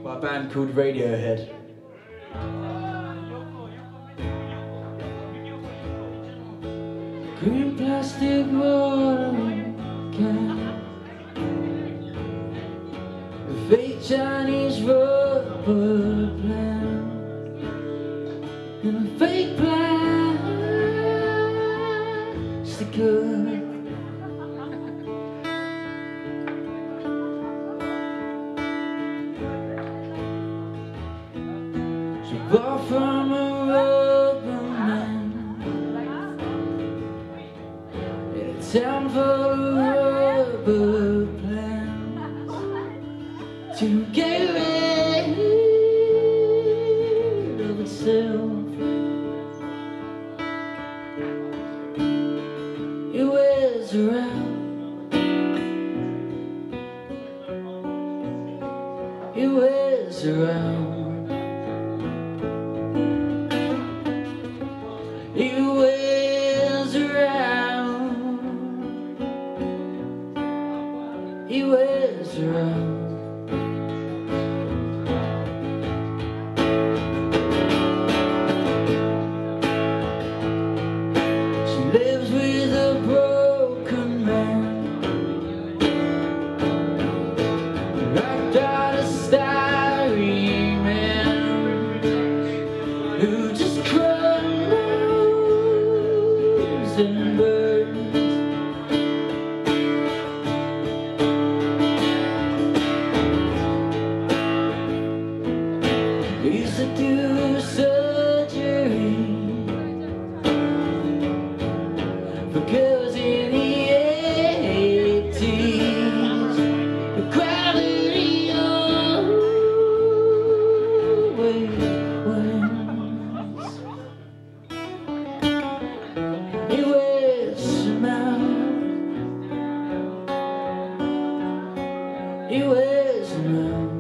by a band called Radiohead. Green plastic watering can, a fake Chinese rubber plant, and a fake plastic girl. She bought from a rubber man in a town full of rubber plants to get rid of itself. It wears around, it wears around. It wears around, it wears around. She lives with a broken man, wrapped out of styrene man, who just crumbles and burns. We used to do surgery for girls in the 80s. The quality always wins. It wears them out, it wears them out.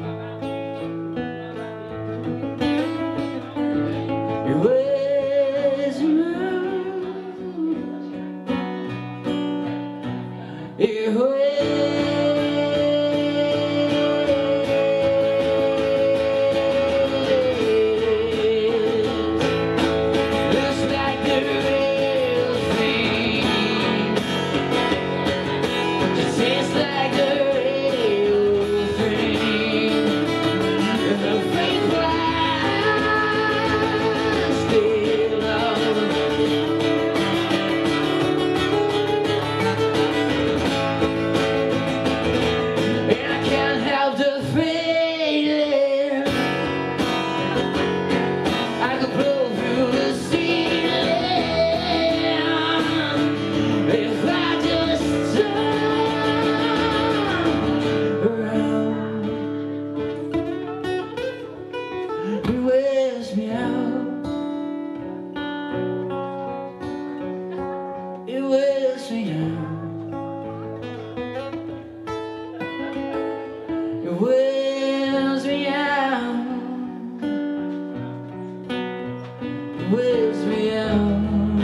It wears them out, it wears. Looks like the real thing, just tastes like the real thing. The fake plastic love. And I can't help the feeling I could blow through the ceiling if I just turn around. It wears me out, it wears me out. It wears me out, it wears me out.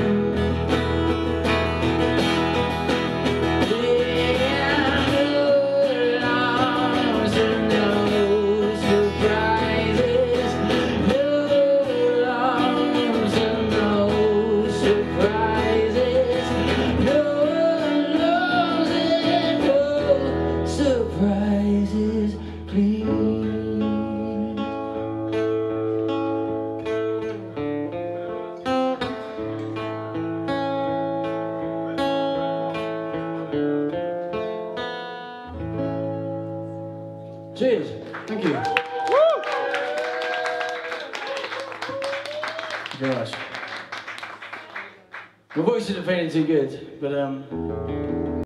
Yeah, no alarms and no surprises, no alarms and no surprises, no alarms and no surprises, please. Cheers. Thank you. Thank you very much. My voice isn't feeling too good, but